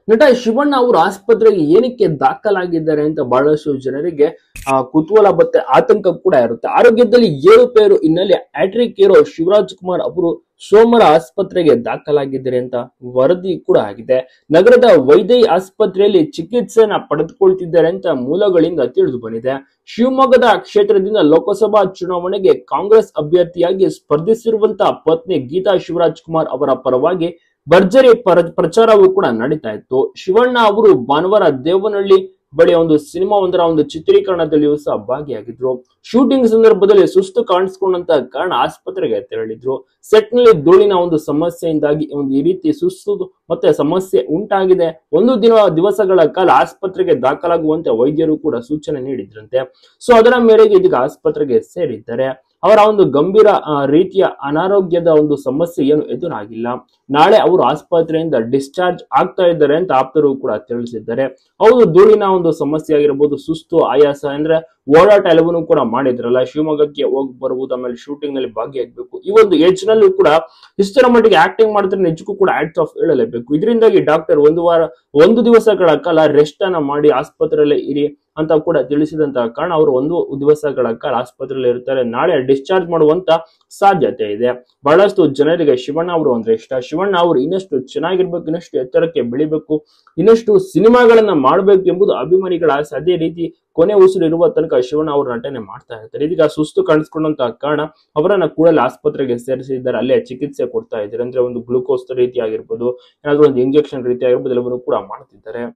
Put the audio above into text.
ನಟ ಶಿವಣ್ಣ ಅವರು ಆಸ್ಪತ್ರೆಗೆ ಏನಕ್ಕೆ ದಾಖಲಾಗಿದ್ದಾರೆ ಅಂತ ಬಹಳಷ್ಟು ಜನರಿಗೆ ಕುತೂಹಲ ಮತ್ತೆ ಆತಂಕ ಕೂಡ ಇರುತ್ತೆ. ಆರೋಗ್ಯದಲ್ಲಿ ಏರುಪೇರು ಹಿನ್ನೆಲೆ ಹ್ಯಾಟ್ರಿಕ್ ಹೀರೋ ಶಿವರಾಜ್ ಕುಮಾರ್ ಅವರು ಸೋಮವಾರ ಆಸ್ಪತ್ರೆಗೆ ದಾಖಲಾಗಿದ್ದಾರೆ ಅಂತ ವರದಿ ಕೂಡ ಆಗಿದೆ. ನಗರದ ವೈದ್ಯ ಆಸ್ಪತ್ರೆಯಲ್ಲಿ ಚಿಕಿತ್ಸೆಯನ್ನ ಪಡೆದುಕೊಳ್ತಿದ್ದಾರೆ ಅಂತ ಮೂಲಗಳಿಂದ ತಿಳಿದು ಬಂದಿದೆ. ಶಿವಮೊಗ್ಗದ ಕ್ಷೇತ್ರದಿಂದ ಲೋಕಸಭಾ ಚುನಾವಣೆಗೆ ಕಾಂಗ್ರೆಸ್ ಅಭ್ಯರ್ಥಿಯಾಗಿ ಸ್ಪರ್ಧಿಸಿರುವಂತಹ ಪತ್ನಿ ಗೀತಾ ಶಿವರಾಜ್ ಕುಮಾರ್ ಅವರ ಪರವಾಗಿ ಭರ್ಜರಿ ಪ್ರಚಾರವೂ ಕೂಡ ನಡೀತಾ ಇತ್ತು. ಶಿವಣ್ಣ ಅವರು ಭಾನುವಾರ ದೇವನಹಳ್ಳಿ ಬಳಿ ಒಂದು ಸಿನಿಮಾ ಒಂದರ ಒಂದು ಚಿತ್ರೀಕರಣದಲ್ಲಿಯೂ ಸಹ ಭಾಗಿಯಾಗಿದ್ರು. ಶೂಟಿಂಗ್ ಸಂದರ್ಭದಲ್ಲಿ ಸುಸ್ತು ಕಾಣಿಸ್ಕೊಂಡಂತ ಕಾರಣ ಆಸ್ಪತ್ರೆಗೆ ತೆರಳಿದ್ರು. ಸೆಟ್ ನಲ್ಲಿ ಧೂಳಿನ ಒಂದು ಸಮಸ್ಯೆಯಿಂದಾಗಿ ಈ ರೀತಿ ಸುಸ್ತು ಮತ್ತೆ ಸಮಸ್ಯೆ ಉಂಟಾಗಿದೆ. ದಿವಸಗಳ ಕಾಲ ಆಸ್ಪತ್ರೆಗೆ ದಾಖಲಾಗುವಂತೆ ವೈದ್ಯರು ಕೂಡ ಸೂಚನೆ ನೀಡಿದ್ರಂತೆ. ಸೊ ಅದರ ಮೇರೆಗೆ ಇದೀಗ ಆಸ್ಪತ್ರೆಗೆ ಸೇರಿದ್ದಾರೆ. ಅವರ ಒಂದು ಗಂಭೀರ ರೀತಿಯ ಅನಾರೋಗ್ಯದ ಒಂದು ಸಮಸ್ಯೆ ಏನು ಎದುರಾಗಿಲ್ಲ. ನಾಳೆ ಅವರು ಆಸ್ಪತ್ರೆಯಿಂದ ಡಿಸ್ಚಾರ್ಜ್ ಆಗ್ತಾ ಇದ್ದಾರೆ ಅಂತ ಆಪ್ತರು ಕೂಡ ತಿಳಿಸಿದ್ದಾರೆ. ಹೌದು, ಧೂಳಿನ ಒಂದು ಸಮಸ್ಯೆ ಆಗಿರಬಹುದು, ಸುಸ್ತು, ಆಯಾಸ ಅಂದ್ರೆ ಓಡಾಟ ಎಲ್ಲವನ್ನೂ ಕೂಡ ಮಾಡಿದ್ರಲ್ಲ, ಶಿವಮೊಗ್ಗಕ್ಕೆ ಹೋಗಿ ಬರುವುದು, ಆಮೇಲೆ ಶೂಟಿಂಗ್ ನಲ್ಲಿ ಭಾಗಿಯಾಗಬೇಕು. ಈ ಒಂದು ಏಜ್ ನಲ್ಲೂ ಕೂಡ ಇಷ್ಟರ ಮಟ್ಟಿಗೆ ಆಕ್ಟಿಂಗ್ ಮಾಡಿದ್ರೆ ನಿಜಕ್ಕೂ ಕೂಡ ಹ್ಯಾಟ್ಸ್ ಆಫ್ ಹೇಳಲೇಬೇಕು. ಇದರಿಂದಾಗಿ ಡಾಕ್ಟರ್ ಒಂದು ದಿವಸಗಳ ಕಾಲ ರೆಸ್ಟ್ ಅನ್ನ ಮಾಡಿ ಆಸ್ಪತ್ರೆಯಲ್ಲೇ ಇರಿ ಅಂತ ಕೂಡ ತಿಳಿಸಿದಂತಹ ಕಾರಣ ಅವರು 1 ದಿವಸಗಳ ಕಾಲ ಆಸ್ಪತ್ರೆಯಲ್ಲಿ ಇರ್ತಾರೆ. ನಾಳೆ ಡಿಸ್ಚಾರ್ಜ್ ಮಾಡುವಂತ ಸಾಧ್ಯತೆ ಇದೆ. ಬಹಳಷ್ಟು ಜನರಿಗೆ ಶಿವಣ್ಣ ಅವರು ಅಂದ್ರೆ ಇಷ್ಟ. ಶಿವಣ್ಣ ಅವರು ಇನ್ನಷ್ಟು ಚೆನ್ನಾಗಿರ್ಬೇಕು, ಇನ್ನಷ್ಟು ಎತ್ತರಕ್ಕೆ ಬೆಳಿಬೇಕು, ಇನ್ನಷ್ಟು ಸಿನಿಮಾಗಳನ್ನ ಮಾಡ್ಬೇಕು ಎಂಬುದು ಅಭಿಮಾನಿಗಳ ಆಸೆ. ಅದೇ ರೀತಿ ಕೊನೆ ಉಸಿರು ಇರುವ ತನಕ ಶಿವಣ್ಣ ಅವರು ನಟನೆ ಮಾಡ್ತಾ ಇರ್ತಾರೆ. ಇದೀಗ ಸುಸ್ತು ಕಾಣಿಸ್ಕೊಂಡಂತಹ ಕಾರಣ ಅವರನ್ನ ಕೂಡಲೇ ಆಸ್ಪತ್ರೆಗೆ ಸೇರಿಸಿದ್ದಾರೆ. ಅಲ್ಲೇ ಚಿಕಿತ್ಸೆ ಕೊಡ್ತಾ ಇದ್ದಾರೆ. ಅಂದ್ರೆ ಒಂದು ಗ್ಲೂಕೋಸ್ ರೀತಿ ಆಗಿರ್ಬೋದು, ಏನಾದ್ರೂ ಒಂದು ಇಂಜೆಕ್ಷನ್ ರೀತಿ ಆಗಿರ್ಬೋದು, ಎಲ್ಲವನ್ನೂ ಕೂಡ ಮಾಡ್ತಿದ್ದಾರೆ.